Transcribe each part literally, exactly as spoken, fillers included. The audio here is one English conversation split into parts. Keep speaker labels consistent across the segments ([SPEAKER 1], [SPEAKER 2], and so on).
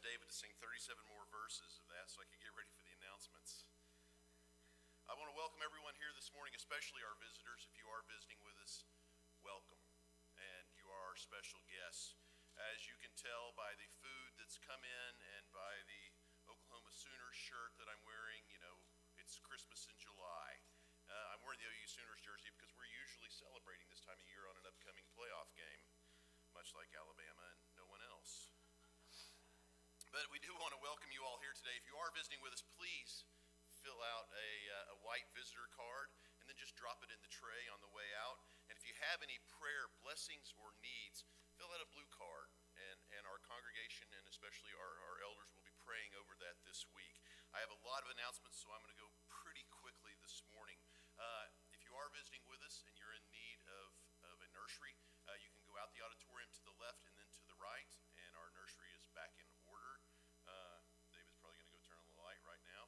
[SPEAKER 1] asked David to sing thirty-seven more verses of that so I could get ready for the announcements. I want to welcome everyone here this morning, especially our visitors. If you are visiting with us, welcome. And you are our special guests. As you can tell by the food that's come in and by the Oklahoma Sooners shirt that I'm wearing, you know, it's Christmas in July. Uh, I'm wearing the O U Sooners jersey because we're usually celebrating this time of year on an upcoming playoff game, much like Alabama and no one else. But we do want to welcome you all here today. If you are visiting with us, please fill out a, uh, a white visitor card and then just drop it in the tray on the way out. And if you have any prayer, blessings, or needs, fill out a blue card. And, and our congregation and especially our, our elders will be praying over that this week. I have a lot of announcements, so I'm going to go pretty quickly this morning. Uh, if you are visiting with us and you're in need of, of a nursery, uh, you can go out the auditorium to the left and then to the right, and our nursery is back in order. Uh, David's probably going to go turn on the light right now.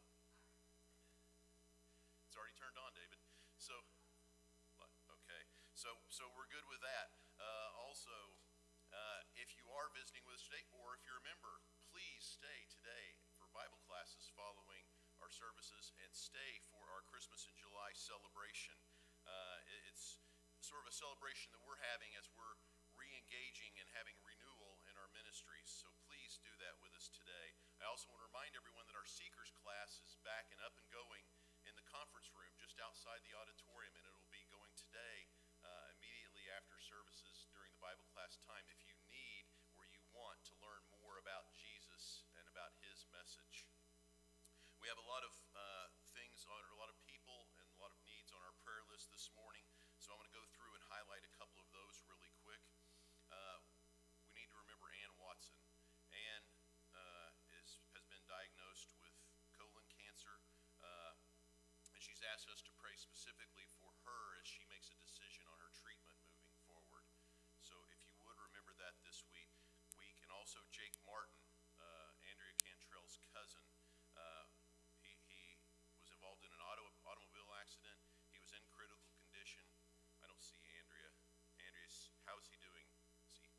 [SPEAKER 1] It's already turned on, David. So, okay. So, so we're good with that. Uh, also, uh, if you are visiting with us today, or if you're a member, please stay today for Bible classes following our services, and stay for our Christmas in July celebration. Uh, it's sort of a celebration that we're having as we're re-engaging and having renewal in our ministries. So please do that with us today. I also want to remind everyone that our Seekers class is back and up and going in the conference room just outside the auditorium, and it'll be going today uh, immediately after services during the Bible class time if you need or you want to learn more about Jesus and about his message. We have a lot of uh, things on, a lot of people and a lot of needs on our prayer list this morning, so I'm going to go through and highlight a couple of those really quick. Uh, we need to remember Ann Watson. Ann uh, is, has been diagnosed with colon cancer, uh, and she's asked us to pray specifically for her as she makes a decision on her treatment moving forward. So if you would remember that this week, week. And also Jake Martin, uh, Andrea Cantrell's cousin, uh, in an auto, automobile accident. He was in critical condition. I don't see Andrea. Andrea's, how is he doing? Is he?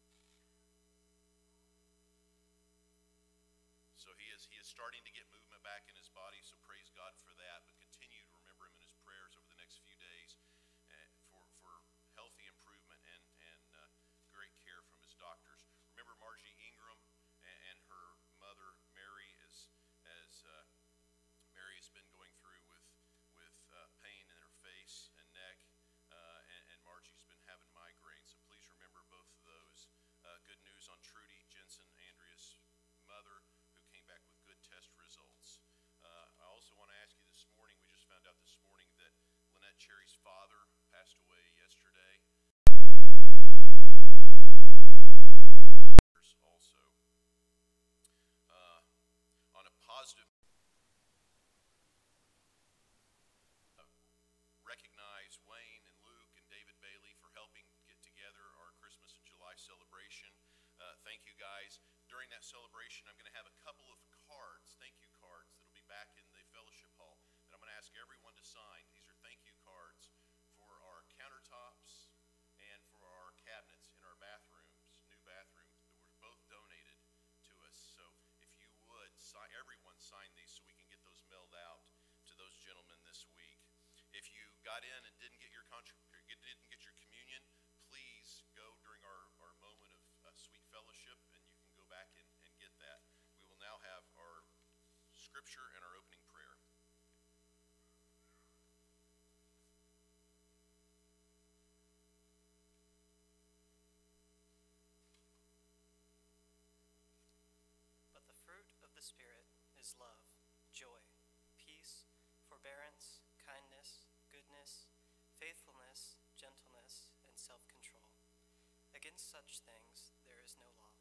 [SPEAKER 1] So he is, he is starting to get movement back in his body, so praise God for that. But continue to remember him in his prayers over the next few days uh, for, for healthy improvement and, and uh, great care from his doctors. Remember Margie Ingram and, and her mother, Mary, is, as uh, Mary has been going through with, with uh, pain in her face and neck, uh, and, and Margie's been having migraines, so please remember both of those. Uh, good news on Trudy Jensen, Andrea's mother, who came back with good test results. Uh, I also want to ask you this morning, we just found out this morning that Lynette Cherry's father passed away yesterday. Also, uh, on a positive recognize Wayne and Luke and David Bailey for helping get together our Christmas in July celebration. Uh, thank you guys. During that celebration, I'm going to have a couple of cards, thank you cards, that will be back in the fellowship hall that I'm going to ask everyone to sign. These are thank you cards for our countertops and for our cabinets in our bathrooms, new bathrooms that were both donated to us. So if you would, sign, everyone sign these so we can get those mailed out to those gentlemen this week. If you got in and didn't get your contrib- didn't get your communion, please go during our, our moment of uh, sweet fellowship, and you can go back and, and get that. We will now have our scripture and our opening prayer.
[SPEAKER 2] But the fruit of the Spirit is love, joy, peace, forbearance, kindness, goodness, faithfulness, gentleness, and self-control. Against such things there is no law.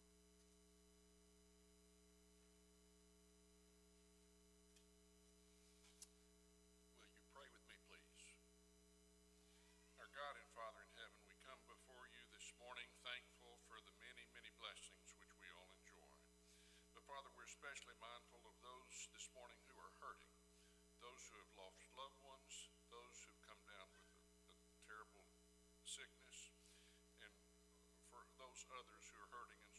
[SPEAKER 3] Will you pray with me, please? Our God and Father in heaven, we come before you this morning thankful for the many, many blessings which we all enjoy. But Father, we're especially mindful of those this morning who are hurting, those who have lost loved ones, those who've come down with a, a terrible sickness, and for those others who are hurting in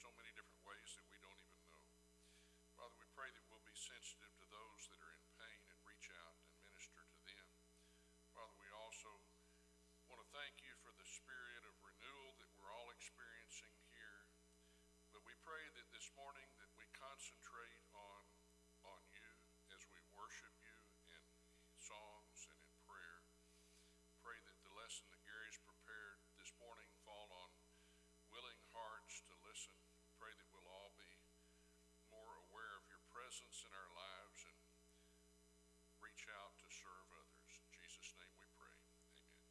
[SPEAKER 3] sensitive to those that are in pain and reach out and minister to them. Father, we also want to thank you for the spirit of renewal that we're all experiencing here. But we pray that this morning that we concentrate on, on you as we worship you in songs and in prayer. Pray that the lesson that Gary's prepared this morning fall on willing hearts to listen. Pray that we'll all be more aware of your presence in our lives and reach out to serve others. In Jesus' name we pray. Amen.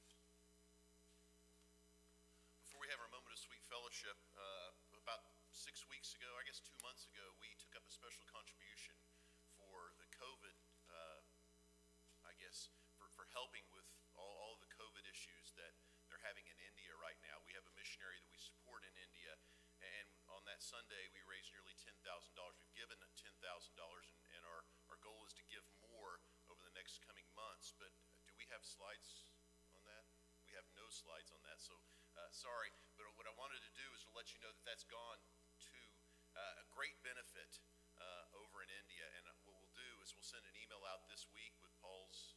[SPEAKER 1] Before we have our moment of sweet fellowship, uh, about six weeks ago, I guess two months ago, we took up a special contribution for the COVID, uh, I guess, for, for helping with all, all the COVID issues that they're having in India right now. We have a missionary that we support in India, and on that Sunday, we raised nearly ten thousand dollars. We've given ten thousand dollars, and, and our, our goal is to give more over the next coming months. But do we have slides on that? We have no slides on that, so uh, sorry. But what I wanted to do is to let you know that that's gone to uh, a great benefit uh, over in India. And what we'll do is we'll send an email out this week with Paul's.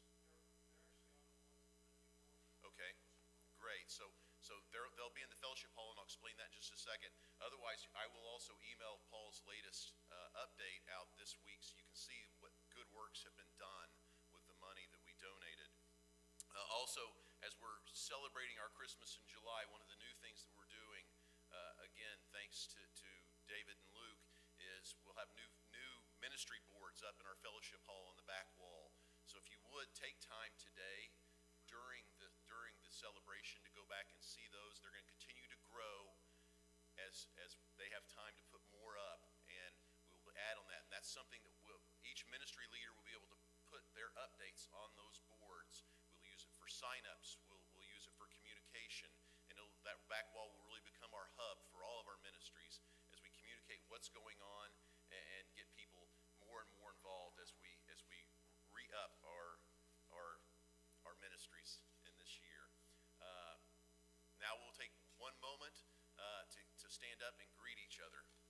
[SPEAKER 1] Okay, great. So so they'll be in the fellowship hall, and I'll explain that in just a second. Otherwise, I will also email Paul's latest uh, update out this week so you can see what good works have been done with the money that we donated. Uh, also, as we're celebrating our Christmas in July, one of the new things that we're doing, uh, again, thanks to, to David and Luke, is we'll have new new ministry boards up in our fellowship hall on the back wall. So if you would, take time today during the during the celebration to go back and see those. They're going to continue to grow as as they have time to put more up, and we'll add on that. And that's something that we'll, each ministry leader will be able to put their updates on those boards. We'll use it for sign-ups. We'll, we'll use it for communication. And it'll, that back wall will really become our hub for all of our ministries as we communicate what's going on and, and get people more and more involved as we as we re-up our our our ministries in this year. Uh, now we'll take one moment uh, to, to stand up and greet each other.